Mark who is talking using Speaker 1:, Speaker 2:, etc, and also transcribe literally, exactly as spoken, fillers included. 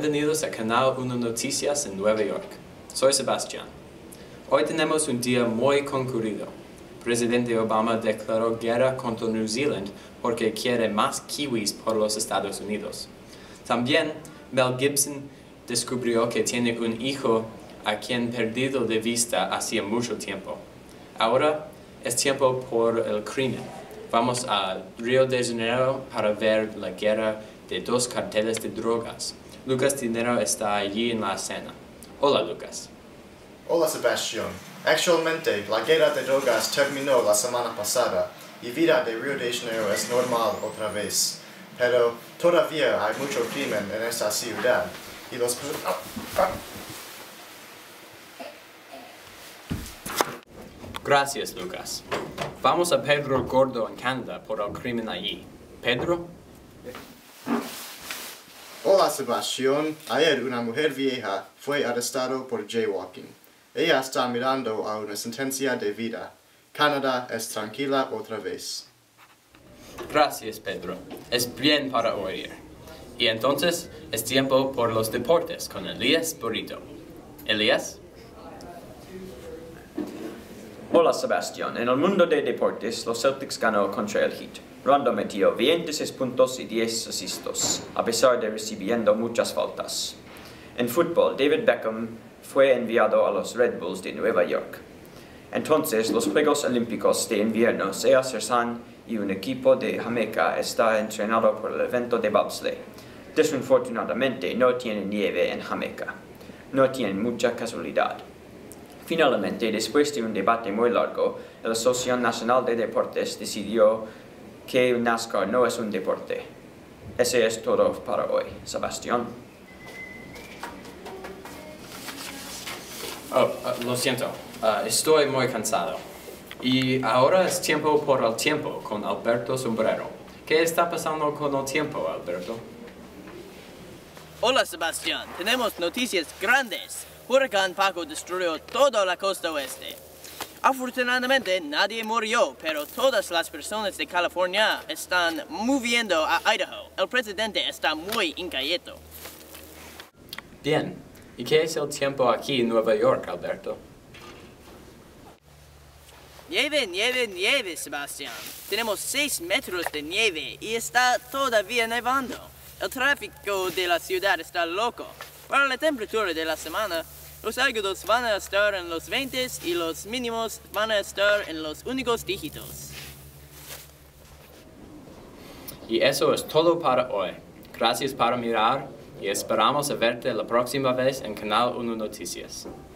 Speaker 1: Bienvenidos a Canal uno Noticias en Nueva York. Soy Sebastián. Hoy tenemos un día muy concurrido. Presidente Obama declaró guerra contra New Zealand porque quiere más kiwis por los Estados Unidos. También Mel Gibson descubrió que tiene un hijo a quien perdido de vista hacía mucho tiempo. Ahora es tiempo por el crimen. Vamos a Río de Janeiro para ver la guerra de dos carteles de drogas. Lucas Dinero está allí en la escena. Hola, Lucas.
Speaker 2: Hola, Sebastián. Actualmente, la guerra de drogas terminó la semana pasada y vida de Río de Janeiro es normal otra vez. Pero todavía hay mucho crimen en esta ciudad y los...
Speaker 1: Gracias, Lucas. Vamos a Pedro Gordo en Canadá por el crimen allí. ¿Pedro?
Speaker 2: Hola, Sebastián. Ayer una mujer vieja fue arrestada por jaywalking. Ella está mirando a una sentencia de vida. Canadá es tranquila otra vez.
Speaker 1: Gracias, Pedro. Es bien para oír. Y entonces es tiempo por los deportes con Elías Burrito. Elías.
Speaker 3: Hola, Sebastián. En el mundo de deportes, los Celtics ganó contra el Heat. Rondo metió veintiséis puntos y diez asistos, a pesar de recibiendo muchas faltas. En fútbol, David Beckham fue enviado a los Red Bulls de Nueva York. Entonces, los Juegos Olímpicos de invierno se acercan y un equipo de Jamaica está entrenado por el evento de bobsleigh. Desafortunadamente, no tiene nieve en Jamaica. No tiene mucha casualidad. Finalmente, después de un debate muy largo, la Asociación Nacional de Deportes decidió que NASCAR no es un deporte. Ese es todo para hoy, Sebastián.
Speaker 1: Oh, uh, lo siento. Uh, estoy muy cansado. Y ahora es tiempo por el tiempo con Alberto Sombrero. ¿Qué está pasando con el tiempo, Alberto?
Speaker 4: Hola, Sebastián. Tenemos noticias grandes. Huracán Paco destruyó toda la costa oeste. Afortunadamente, nadie murió, pero todas las personas de California están moviendo a Idaho. El presidente está muy inquieto.
Speaker 1: Bien. ¿Y qué es el tiempo aquí en Nueva York, Alberto?
Speaker 4: Nieve, nieve, nieve, Sebastián. Tenemos seis metros de nieve y está todavía nevando. El tráfico de la ciudad está loco. Para la temperatura de la semana, los águilas van a estar en los veinte y los mínimos van a estar en los únicos dígitos.
Speaker 1: Y eso es todo para hoy. Gracias por mirar y esperamos a verte la próxima vez en Canal uno Noticias.